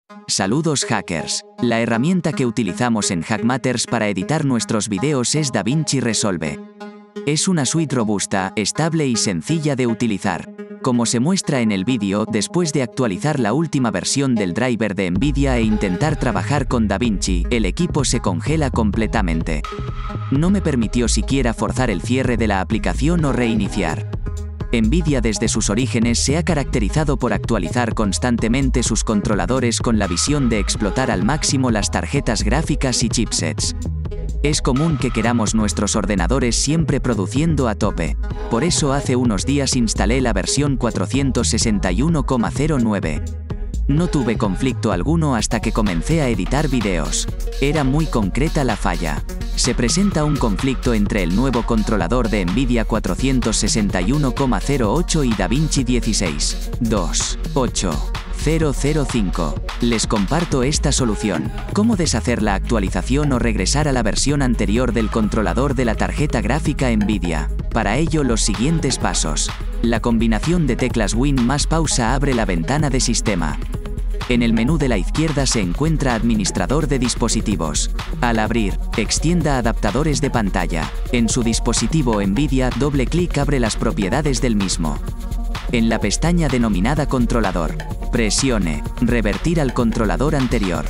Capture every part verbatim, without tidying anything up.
Saludos hackers. La herramienta que utilizamos en Hackmatters para editar nuestros videos es DaVinci Resolve. Es una suite robusta, estable y sencilla de utilizar. Como se muestra en el vídeo, después de actualizar la última versión del driver de Nvidia e intentar trabajar con DaVinci, el equipo se congela completamente. No me permitió siquiera forzar el cierre de la aplicación o reiniciar. Nvidia desde sus orígenes se ha caracterizado por actualizar constantemente sus controladores con la visión de explotar al máximo las tarjetas gráficas y chipsets. Es común que queramos nuestros ordenadores siempre produciendo a tope. Por eso hace unos días instalé la versión cuatrocientos sesenta y uno punto cero nueve. No tuve conflicto alguno hasta que comencé a editar videos. Era muy concreta la falla. Se presenta un conflicto entre el nuevo controlador de Nvidia cuatrocientos sesenta y uno punto cero ocho y DaVinci dieciséis punto dos punto ocho punto cero cero cinco. Les comparto esta solución. ¿Cómo deshacer la actualización o regresar a la versión anterior del controlador de la tarjeta gráfica Nvidia? Para ello, los siguientes pasos. La combinación de teclas Win más pausa abre la ventana de sistema. En el menú de la izquierda se encuentra Administrador de dispositivos. Al abrir, extienda adaptadores de pantalla. En su dispositivo Nvidia, doble clic abre las propiedades del mismo. En la pestaña denominada Controlador, presione Revertir al controlador anterior.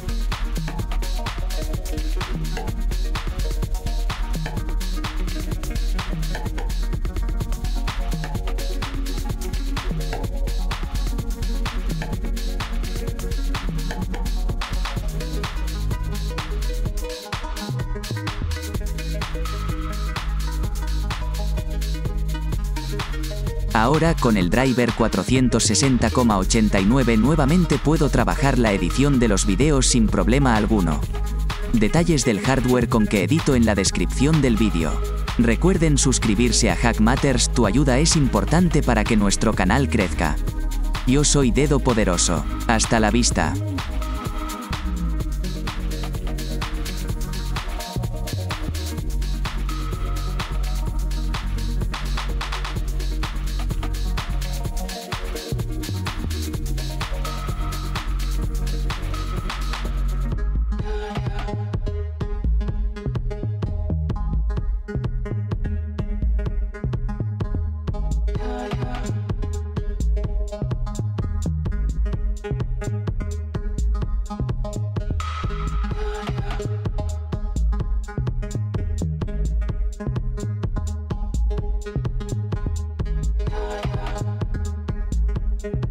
Ahora, con el driver cuatrocientos sesenta punto ochenta y nueve nuevamente puedo trabajar la edición de los videos sin problema alguno. Detalles del hardware con que edito en la descripción del vídeo. Recuerden suscribirse a Hackmatters, tu ayuda es importante para que nuestro canal crezca. Yo soy Dedo Poderoso. Hasta la vista. Thank you.